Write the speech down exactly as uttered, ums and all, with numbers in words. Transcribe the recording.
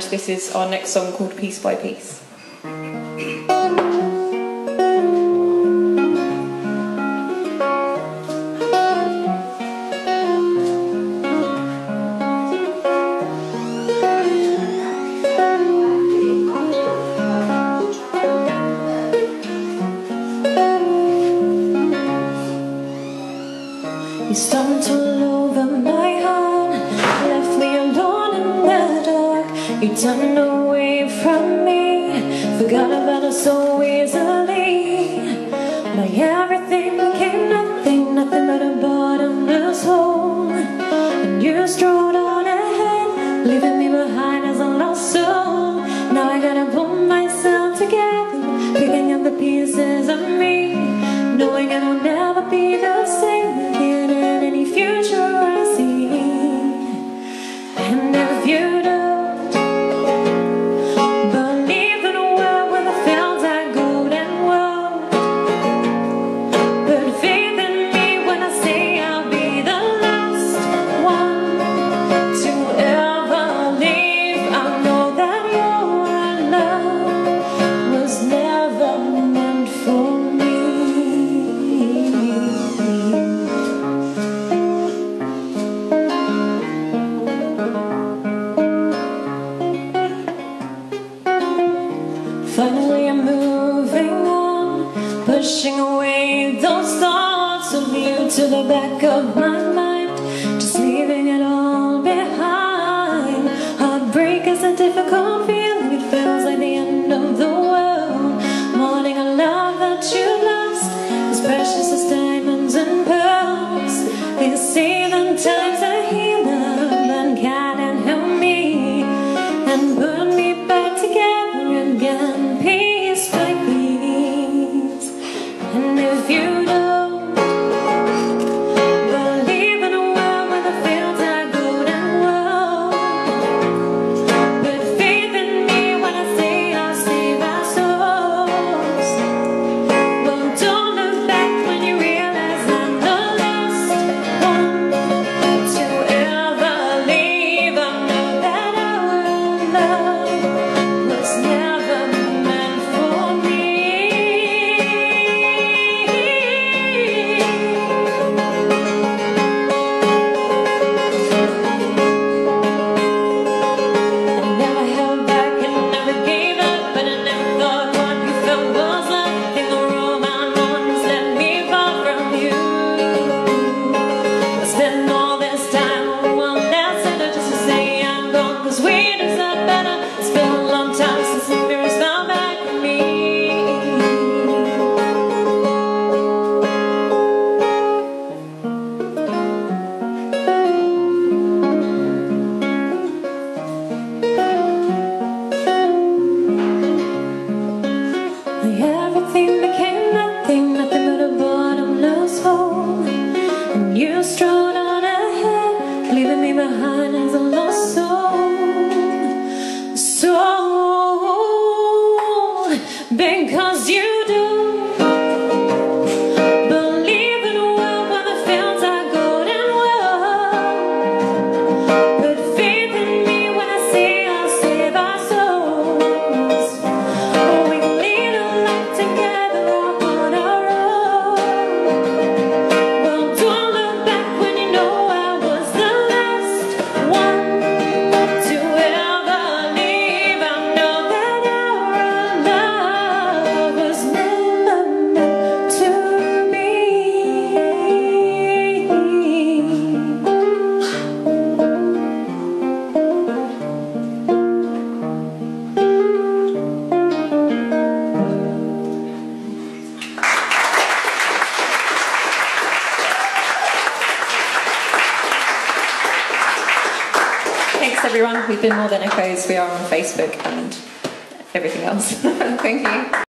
this is our next song called Piece by Piece. You stomped all over my heart, left me alone in the dark. You turned away from me, forgot about us so easily. My everything became nothing, nothing but a bottomless hole. And you strode on ahead, leaving me behind as a lost soul. Now I gotta pull myself together, picking up the pieces of me, knowing it'll never be the same again in any future I see. And if you don't believe in a world where the fields are golden world, put faith in me when I say I'll be the last one to ever leave. I know that your love was never meant for me. Finally I'm moving on, pushing away those thoughts of you to the back of my mind, just leaving it all behind. Heartbreak is a difficult feeling, it feels like the end of the world. Mourning a love that you lost, as precious as diamonds and pearls. They say that time's a healer, but can't help me and put me back together again. Piece by piece. And if you don't believe in a world where the fields are golden world, put faith in me when I say I'll save our souls. Well, don't look back when you realize I'm the last one to ever leave. I know that our love was never meant for me. I never held back and never gave up, but I never thought what you felt was love. Think the room I'm on has let me fall from you. I spent all this time on one last letter just to say I'm gone, cause we deserve better. It's been a long time since the mirrors fell back at me. Everything became nothing, nothing but a bottomless hole. And you strode on ahead, leaving me behind as a lost soul. Soul, because you don't believe in a world where the fields are golden world. Put faith in me when I say I'll save our souls. Oh, we can lead a life together on our own. Well, don't look back when you know I was the last one to ever leave. I know that our love was never meant to be. Thanks everyone, we've been More Than Echoes, we are on Facebook and everything else. Thank you.